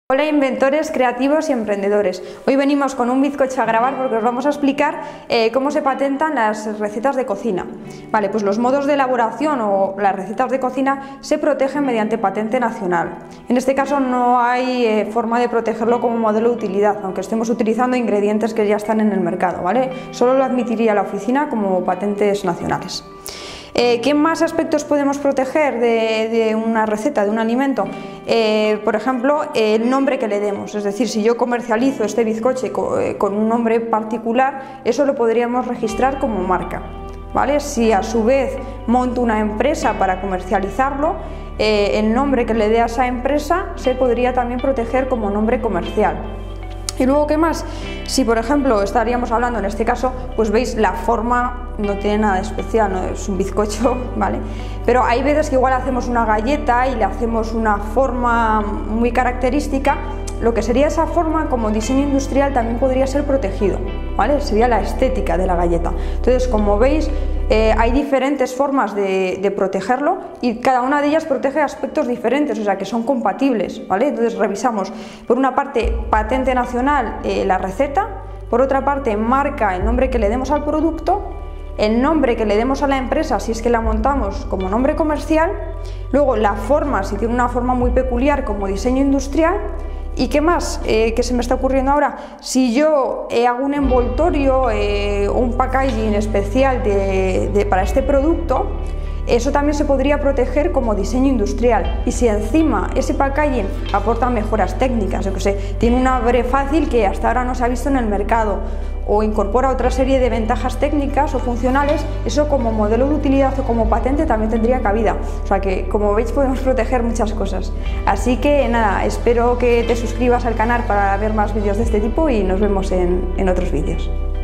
Hola inventores, creativos y emprendedores. Hoy venimos con un bizcocho a grabar porque os vamos a explicar cómo se patentan las recetas de cocina. Vale, pues los modos de elaboración o las recetas de cocina se protegen mediante patente nacional. En este caso no hay forma de protegerlo como modelo de utilidad, aunque estemos utilizando ingredientes que ya están en el mercado, ¿vale? Solo lo admitiría la oficina como patentes nacionales. ¿Qué más aspectos podemos proteger de una receta, de un alimento? Por ejemplo, el nombre que le demos, es decir, si yo comercializo este bizcocho con un nombre particular, eso lo podríamos registrar como marca, ¿vale? Si a su vez monto una empresa para comercializarlo, el nombre que le dé a esa empresa se podría también proteger como nombre comercial. Y luego, ¿qué más? Si por ejemplo estaríamos hablando en este caso, pues veis la forma no tiene nada de especial, no es un bizcocho, ¿vale? Pero hay veces que igual hacemos una galleta y le hacemos una forma muy característica. Lo que sería esa forma como diseño industrial también podría ser protegido, ¿vale? Sería la estética de la galleta. Entonces, como veis, hay diferentes formas de protegerlo y cada una de ellas protege aspectos diferentes, o sea que son compatibles, ¿vale? Entonces revisamos, por una parte, patente nacional, la receta, por otra parte, marca, el nombre que le demos al producto, el nombre que le demos a la empresa si es que la montamos como nombre comercial, luego la forma, si tiene una forma muy peculiar como diseño industrial. ¿Y qué más? ¿Qué se me está ocurriendo ahora? Si yo hago un envoltorio o un packaging especial para este producto, eso también se podría proteger como diseño industrial. Y si encima ese packaging aporta mejoras técnicas, yo que sé, tiene un abre fácil que hasta ahora no se ha visto en el mercado, o incorpora otra serie de ventajas técnicas o funcionales, eso como modelo de utilidad o como patente también tendría cabida. O sea que, como veis, podemos proteger muchas cosas. Así que nada, espero que te suscribas al canal para ver más vídeos de este tipo y nos vemos en otros vídeos.